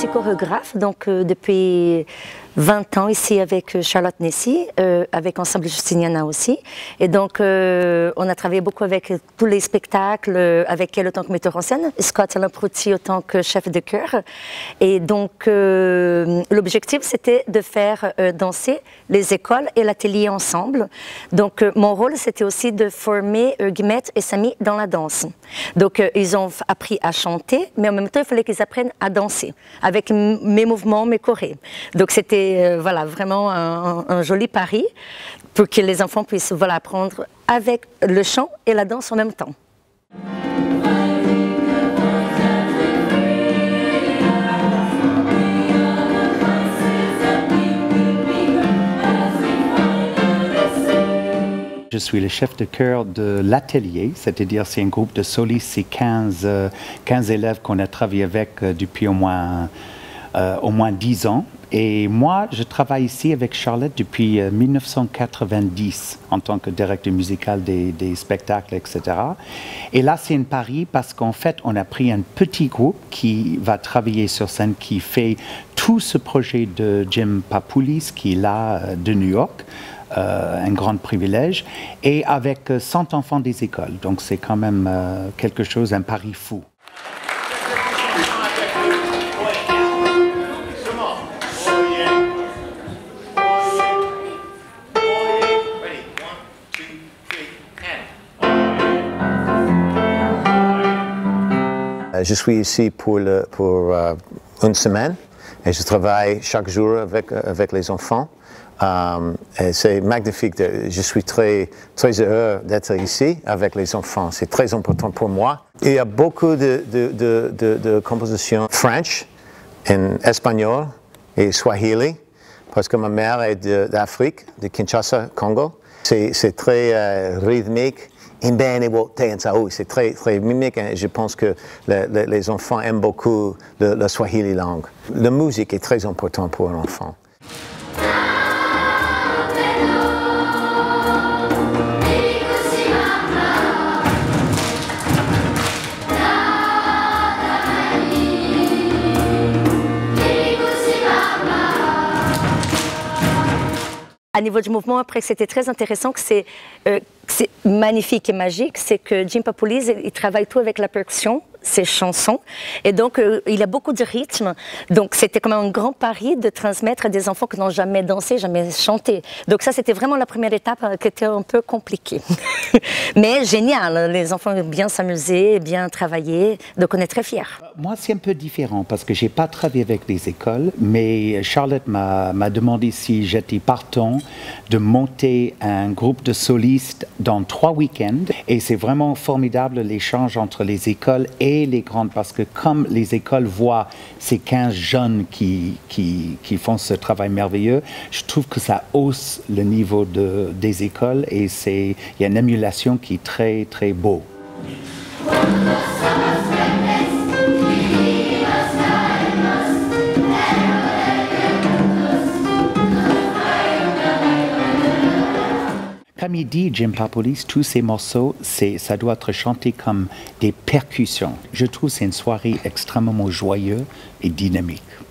aussi chorégraphe, donc depuis 20 ans ici avec Charlotte Nessy, avec Ensemble Justiniana aussi. Et donc, on a travaillé beaucoup avec tous les spectacles, avec elle en tant que metteur en scène, Scott Alain-Prouty en tant que chef de chœur. Et donc, l'objectif, c'était de faire danser les écoles et l'atelier ensemble. Donc, mon rôle, c'était aussi de former Guillemette et Samy dans la danse. Donc, ils ont appris à chanter, mais en même temps, il fallait qu'ils apprennent à danser, avec mes mouvements, mes chorés. Donc, c'était voilà, vraiment un joli pari pour que les enfants puissent voilà, apprendre avec le chant et la danse en même temps. Je suis le chef de chœur de l'atelier, c'est-à-dire c'est un groupe de solistes, c'est 15 élèves qu'on a travaillé avec depuis au moins 10 ans. Et moi, je travaille ici avec Charlotte depuis 1990 en tant que directeur musical des spectacles, etc. Et là, c'est un pari parce qu'en fait, on a pris un petit groupe qui va travailler sur scène, qui fait tout ce projet de Jim Papoulis, qui est là de New York. Un grand privilège, et avec 100 enfants des écoles. Donc c'est quand même quelque chose, un pari fou. Je suis ici pour une semaine et je travaille chaque jour avec les enfants. C'est magnifique, je suis très heureux d'être ici avec les enfants, c'est très important pour moi. Il y a beaucoup de compositions French, en espagnol et Swahili, parce que ma mère est d'Afrique, de Kinshasa, Congo. C'est très rythmique. C'est très mimique et je pense que les enfants aiment beaucoup le Swahili langue. La musique est très importante pour un enfant. À niveau du mouvement, après, c'était très intéressant, que c'est magnifique et magique, c'est que Jim Papoulis, il travaille tout avec la percussion, ses chansons, et donc il a beaucoup de rythme. Donc c'était comme un grand pari de transmettre à des enfants qui n'ont jamais dansé, jamais chanté. Donc ça, c'était vraiment la première étape qui était un peu compliquée. Mais génial, les enfants ont bien s'amusé, bien travaillé, donc on est très fiers. Moi, c'est un peu différent parce que je n'ai pas travaillé avec les écoles, mais Charlotte m'a demandé si j'étais partant de monter un groupe de solistes dans 3 week-ends. Et c'est vraiment formidable l'échange entre les écoles et les grandes, parce que comme les écoles voient ces 15 jeunes qui font ce travail merveilleux, je trouve que ça hausse le niveau des écoles et il y a une émulation qui est très, très beau. Comme il dit Jim Papoulis, tous ces morceaux, ça doit être chanté comme des percussions. Je trouve que c'est une soirée extrêmement joyeuse et dynamique.